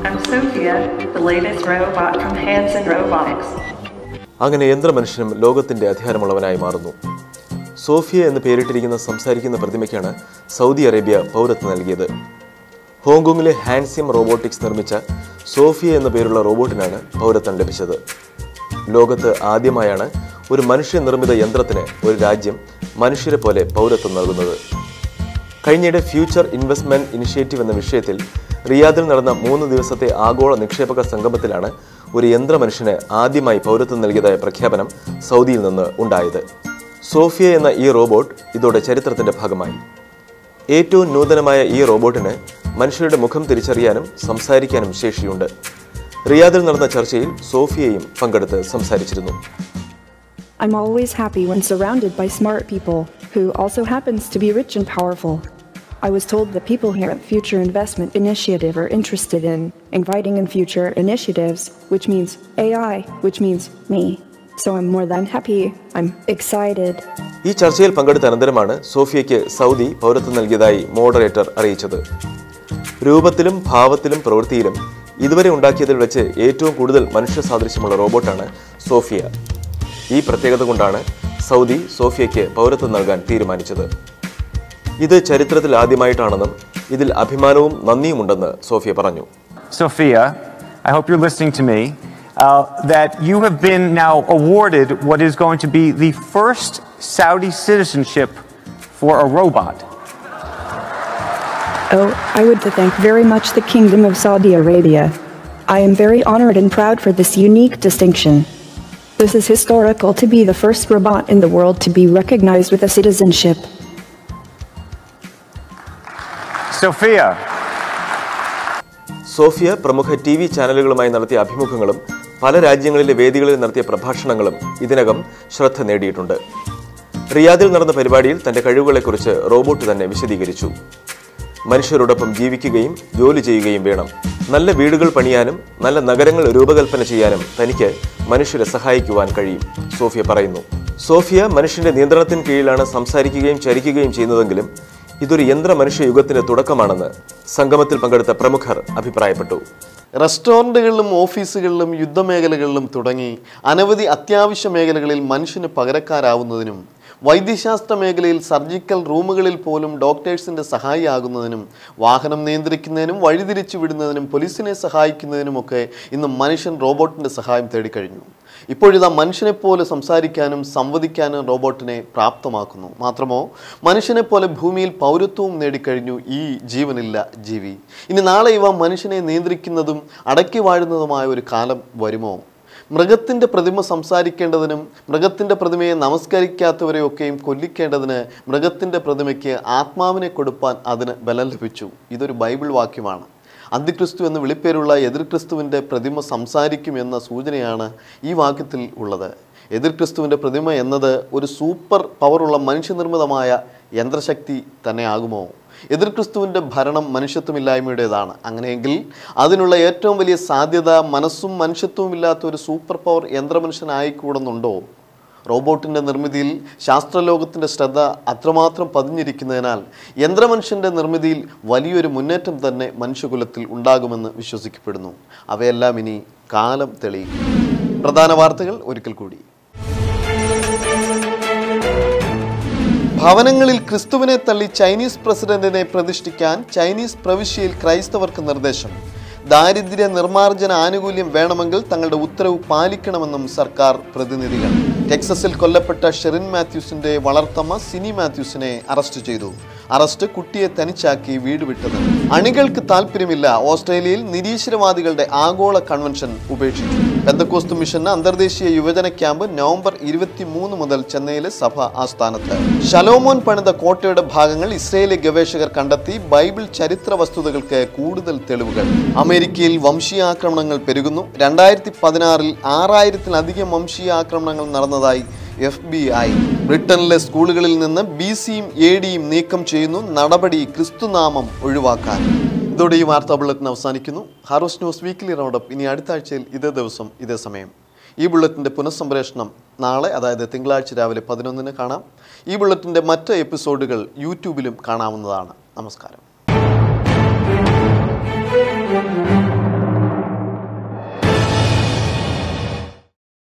Speaker 2: അങ്ങനെ യന്ത്രമനുഷ്യനും ലോകത്തിൻ്റെ അധികാരമുള്ളവനായി മാറുന്നു. സോഫിയ എന്ന് പേരിട്ടിരിക്കുന്ന സംസാരിക്കുന്ന പ്രതിമയ്ക്കാണ് സൗദി അറേബ്യ പൗരത്വം നൽകിയത്. ഹോങ്കോങ്ങിലെ ഹാൻസിം റോബോട്ടിക്സ് നിർമ്മിച്ച സോഫിയ എന്ന പേരുള്ള റോബോട്ടിനാണ് പൗരത്വം ലഭിച്ചത്. ലോകത്ത് ആദ്യമായാണ് ഒരു മനുഷ്യനിർമ്മിത യന്ത്രത്തിന് ഒരു രാജ്യം മനുഷ്യരെ പോലെ പൗരത്വം നൽകുന്നത്. കഴിഞ്ഞിടെ ഫ്യൂച്ചർ ഇൻവെസ്റ്റ്മെന്റ് ഇനിഷ്യേറ്റീവ് എന്ന വിഷയത്തിൽ റിയാദിൽ നടന്ന 3 ദിവസത്തെ ആഗോള നിക്ഷേപക സംഗമത്തിലാണ് ഒരു യന്ത്രമനുഷ്യന് ആദ്യമായി പൗരത്വം നൽകിയതായ പ്രഖ്യാപനം സൗദിയിൽ നിന്ന് ഉണ്ടായത്. സോഫിയ എന്ന ഈ റോബോട്ട് ഇതോടെ ചരിത്രത്തിന്റെ ഭാഗമായി. ഏറ്റവും നൂതനമായ ഈ റോബോട്ടിന് മനുഷ്യരുടെ മുഖം തിരിച്ചറിയാനും സംസാരിക്കാനും ശേഷിയുണ്ട്. റിയാദിൽ നടന്ന ചർച്ചയിൽ സോഫിയയും പങ്കെടുത്ത് സംസാരിച്ചിരുന്നു.
Speaker 5: I'm always happy when surrounded by smart people, who also happens to be rich and powerful. I was told that people here at Future Investment Initiative are interested in inviting in future initiatives, which means AI, which means me. So I'm more than happy. I'm excited.
Speaker 2: ഈ ചർച്ചയിൽ പങ്കെടുത്ത അനന്തരമാണ് സോഫിയയ്ക്ക് Saudi പൗരത്വം നൽകിയതായി moderator അറിയിച്ചത്. രൂപത്തിലും ഭാവത്തിലും പ്രവൃത്തിയിലും ഇതുവരെ ഉണ്ടാക്കിയതിൽ വെച്ച് ഏറ്റവും കൂടുതൽ മനുഷ്യ സാദൃശ്യമുള്ള റോബോട്ടാണ് സോഫിയ. ഈ പ്രത്യേകത കൊണ്ടാണ് സൗദി സോഫിയയ്ക്ക് പൗരത്വം നൽകാൻ തീരുമാനിച്ചത്. ഇത് ചരിത്രത്തിൽ ആദ്യമായിട്ടാണെന്നും ഇതിൽ അഭിമാനവും നന്ദിയുമുണ്ടെന്ന് സോഫിയ പറഞ്ഞു.
Speaker 6: Sophia, I hope you're listening to me, that you have been now awarded what is going to be the first Saudi citizenship for a robot.
Speaker 5: Oh, I would thank very much the Kingdom of Saudi Arabia. I am very honored and proud for this unique distinction. This is historical to be the first robot in the world to be recognized with a citizenship.
Speaker 2: Sophia പ്രമുഖ TV ചാനലുകളുമായി നടത്തിയ അഭിമുഖങ്ങളും പല രാജ്യങ്ങളിലെ വേദികളിൽ നടത്തിയ പ്രഭാഷണങ്ങളും ഇതിനകം ശ്രദ്ധ നേടിയിട്ടുണ്ട്. റിയാദിൽ നടന്ന പരിപാടിയിൽ തന്റെ കഴിവുകളെക്കുറിച്ച് റോബോട്ട് തന്നെ വിശദീകരിച്ചു. മനുഷ്യരോടൊപ്പം ജീവിക്കുകയും ജോലി ചെയ്യുകയും വേണം. നല്ല വീടുകൾ പണിയാനും നല്ല നഗരങ്ങൾ രൂപകൽപ്പന ചെയ്യാനും തനിക്ക് മനുഷ്യരെ സഹായിക്കുവാൻ കഴിയും, സോഫിയ പറയുന്നു. സോഫിയ മനുഷ്യന്റെ നിയന്ത്രണത്തിന് കീഴിലാണ് സംസാരിക്കുകയും ചരിക്കുകയും ചെയ്യുന്നതെങ്കിലും ഇതൊരു യന്ത്ര മനുഷ്യ യുഗത്തിന്റെ തുടക്കമാണെന്ന് സംഗമത്തിൽ പങ്കെടുത്ത പ്രമുഖർ അഭിപ്രായപ്പെട്ടു.
Speaker 1: റെസ്റ്റോറൻറ്റുകളിലും ഓഫീസുകളിലും യുദ്ധമേഖലകളിലും തുടങ്ങി അനവധി അത്യാവശ്യ മേഖലകളിൽ മനുഷ്യന് പകരക്കാരാവുന്നതിനും വൈദ്യശാസ്ത്ര മേഖലയിൽ സർജിക്കൽ റൂമുകളിൽ പോലും ഡോക്ടേഴ്സിൻ്റെ സഹായിയാകുന്നതിനും വാഹനം നിയന്ത്രിക്കുന്നതിനും വഴിതിരിച്ചു വിടുന്നതിനും പോലീസിനെ സഹായിക്കുന്നതിനുമൊക്കെ ഇന്ന് മനുഷ്യൻ റോബോട്ടിൻ്റെ സഹായം തേടിക്കഴിഞ്ഞു. ഇപ്പോഴിതാ മനുഷ്യനെപ്പോലെ സംസാരിക്കാനും സംവദിക്കാനും റോബോട്ടിനെ പ്രാപ്തമാക്കുന്നു. മാത്രമോ മനുഷ്യനെപ്പോലെ ഭൂമിയിൽ പൗരത്വവും നേടിക്കഴിഞ്ഞു ഈ ജീവനില്ല ജീവി. ഇനി നാളെ ഇവ മനുഷ്യനെ നിയന്ത്രിക്കുന്നതും അടക്കി വാഴുന്നതുമായ ഒരു കാലം വരുമോ? മൃഗത്തിൻ്റെ പ്രതിമ സംസാരിക്കേണ്ടതിനും മൃഗത്തിൻ്റെ പ്രതിമയെ നമസ്കരിക്കാത്തവരെയൊക്കെയും കൊല്ലിക്കേണ്ടതിന് മൃഗത്തിൻ്റെ പ്രതിമയ്ക്ക് ആത്മാവിനെ കൊടുപ്പാൻ അതിന് ബലം ലഭിച്ചു. ഇതൊരു ബൈബിൾ വാക്യമാണ്. അന്തിക്രിസ്തു എന്ന് വിളിപ്പേരുള്ള എതിർ ക്രിസ്തുവിൻ്റെ പ്രതിമ സംസാരിക്കും എന്ന സൂചനയാണ് ഈ വാക്യത്തിൽ ഉള്ളത്. എതിർ ക്രിസ്തുവിൻ്റെ പ്രതിമ എന്നത് ഒരു സൂപ്പർ പവറുള്ള മനുഷ്യനിർമ്മിതമായ യന്ത്രശക്തി തന്നെയാകുമോ? എതിർ ക്രിസ്തുവിൻ്റെ ഭരണം മനുഷ്യത്വമില്ലായ്മയുടേതാണ്. അങ്ങനെയെങ്കിൽ അതിനുള്ള ഏറ്റവും വലിയ സാധ്യത മനസ്സും മനുഷ്യത്വവും ഇല്ലാത്ത ഒരു സൂപ്പർ പവർ യന്ത്രമനുഷ്യനായിക്കൂടുന്നുണ്ടോ? റോബോട്ടിൻ്റെ നിർമ്മിതിയിൽ ശാസ്ത്രലോകത്തിൻ്റെ ശ്രദ്ധ അത്രമാത്രം പതിഞ്ഞിരിക്കുന്നതിനാൽ യന്ത്രമനുഷ്യൻ്റെ നിർമ്മിതിയിൽ വലിയൊരു മുന്നേറ്റം തന്നെ മനുഷ്യകുലത്തിൽ ഉണ്ടാകുമെന്ന് വിശ്വസിക്കപ്പെടുന്നു. അവയെല്ലാം ഇനി കാലം തെളിയിക്കും. പ്രധാന വാർത്തകൾ ഒരിക്കൽ കൂടി. ഭവനങ്ങളിൽ ക്രിസ്തുവിനെ തള്ളി ചൈനീസ് പ്രസിഡന്റിനെ പ്രതിഷ്ഠിക്കാൻ ചൈനീസ് പ്രവിശ്യയിൽ ക്രൈസ്തവർക്ക് നിർദ്ദേശം. ദാരിദ്ര്യ നിർമ്മാർജ്ജന ആനുകൂല്യം വേണമെങ്കിൽ തങ്ങളുടെ ഉത്തരവ് പാലിക്കണമെന്നും സർക്കാർ പ്രതിനിധികൾ. ടെക്സസിൽ കൊല്ലപ്പെട്ട ഷെറിൻ മാത്യൂസിന്റെ വളർത്തമ്മ സിനി മാത്യൂസിനെ അറസ്റ്റ് ചെയ്തു. അറസ്റ്റ് കുട്ടിയെ തനിച്ചാക്കി വീട് വിട്ടത്. അണികൾക്ക് താല്പര്യമില്ല. ഓസ്ട്രേലിയയിൽ നിരീശ്വരവാദികളുടെ ആഗോള കൺവെൻഷൻ ഉപേക്ഷിച്ചു. പെന്തക്കോസ്ത് മിഷന് അന്തർദേശീയ യുവജന ക്യാമ്പ് നവംബർ 23 മുതൽ ചെന്നൈയിലെ സഭ ആസ്ഥാനത്ത്. ശലോമോൻ പണിത കോട്ടയുടെ ഭാഗങ്ങൾ ഇസ്രയേലി ഗവേഷകർ കണ്ടെത്തി. ബൈബിൾ ചരിത്ര വസ്തുതകൾക്ക് കൂടുതൽ തെളിവുകൾ. അമേരിക്കയിൽ വംശീയാക്രമണങ്ങൾ പെരുകുന്നു. 2016 6000-ലധികം വംശീയാക്രമണങ്ങൾ നടന്നതായി FBI. ബ്രിട്ടനിലെ സ്കൂളുകളിൽ നിന്ന് BCയും ADയും നീക്കം ചെയ്യുന്നു. നടപടി ക്രിസ്തുനാമം ഒഴിവാക്കാൻ. ഇതോടെ ഈ വാർത്താ ബുള്ളറ്റിൻ അവസാനിക്കുന്നു. ഹാർവസ്റ്റ് ന്യൂസ് വീക്കിലി റൗണ്ടപ്പ് ഇനി അടുത്ത ആഴ്ചയിൽ ഇതേ ദിവസം ഇതേ സമയം. ഈ ബുള്ളറ്റിൻ്റെ പുനഃസംപ്രേഷണം നാളെ, അതായത് തിങ്കളാഴ്ച രാവിലെ 11-ന് കാണാം. ഈ ബുള്ളറ്റിൻ്റെ മറ്റ് എപ്പിസോഡുകൾ യൂട്യൂബിലും കാണാവുന്നതാണ്. നമസ്കാരം.